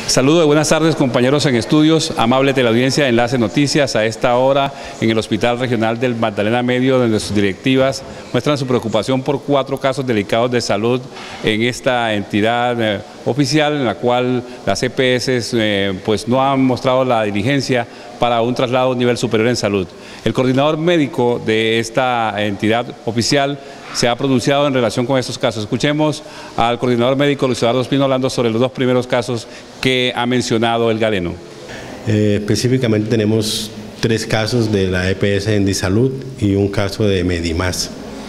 Saludos y buenas tardes, compañeros en estudios, amable teleaudiencia de Enlace Noticias. A esta hora en el Hospital Regional del Magdalena Medio, donde sus directivas muestran su preocupación por 4 casos delicados de salud en esta entidad oficial, en la cual las EPS pues no han mostrado la diligencia para un traslado a un nivel superior en salud. El coordinador médico de esta entidad oficial se ha pronunciado en relación con estos casos. Escuchemos al coordinador médico Luis Eduardo Espino hablando sobre los 2 primeros casos que ha mencionado el galeno. Específicamente tenemos 3 casos de la EPS Endisalud y un caso de Medimás.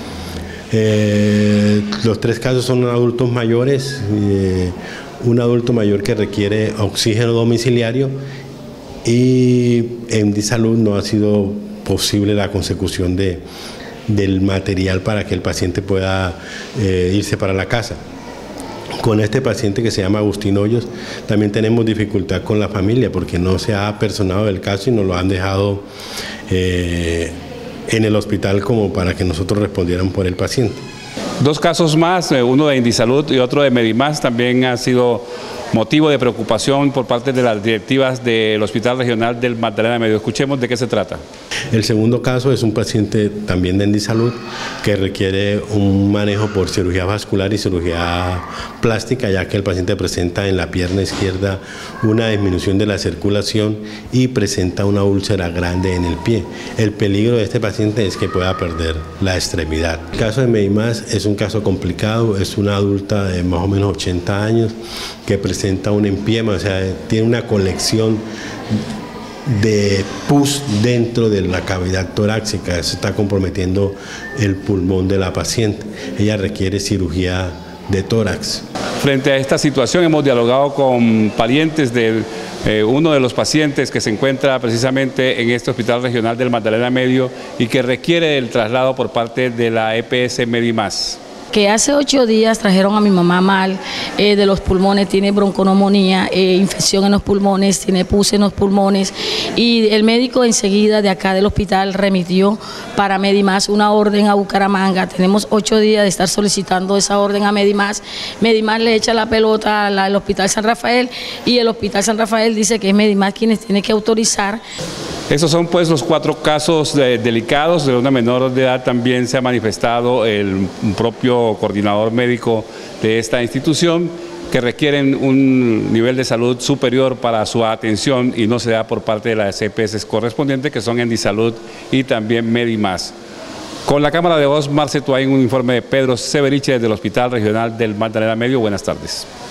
Los 3 casos son adultos mayores, un adulto mayor que requiere oxígeno domiciliario, y en Endisalud no ha sido posible la consecución del material para que el paciente pueda irse para la casa. Con este paciente, que se llama Agustín Hoyos, también tenemos dificultad con la familia porque no se ha apersonado del caso y nos lo han dejado en el hospital como para que nosotros respondiéramos por el paciente. 2 casos más, uno de Endisalud y otro de Medimás, también ha sido motivo de preocupación por parte de las directivas del Hospital Regional del Magdalena Medio. Escuchemos de qué se trata. El segundo caso es un paciente también de Endisalud que requiere un manejo por cirugía vascular y cirugía plástica, ya que el paciente presenta en la pierna izquierda una disminución de la circulación y presenta una úlcera grande en el pie. El peligro de este paciente es que pueda perder la extremidad. El caso de Medimás es un caso complicado, es una adulta de más o menos 80 años que presenta un empiema, o sea, tiene una colección de pus dentro de la cavidad torácica. Eso está comprometiendo el pulmón de la paciente. Ella requiere cirugía de tórax. Frente a esta situación hemos dialogado con parientes de uno de los pacientes que se encuentra precisamente en este Hospital Regional del Magdalena Medio y que requiere el traslado por parte de la EPS Medimás. Que hace 8 días trajeron a mi mamá mal de los pulmones, tiene bronconeumonía, infección en los pulmones, tiene pus en los pulmones, y el médico enseguida de acá del hospital remitió para Medimás una orden a Bucaramanga. Tenemos 8 días de estar solicitando esa orden a Medimás. Medimás le echa la pelota al Hospital San Rafael y el Hospital San Rafael dice que es Medimás quienes tiene que autorizar. Esos son pues los 4 casos delicados. De una menor de edad también se ha manifestado el propio coordinador médico de esta institución, que requieren un nivel de salud superior para su atención y no se da por parte de las EPS correspondientes, que son Endisalud y también Medimás. Con la cámara de voz, Marce Tuain, un informe de Pedro Severiche desde el Hospital Regional del Magdalena Medio. Buenas tardes.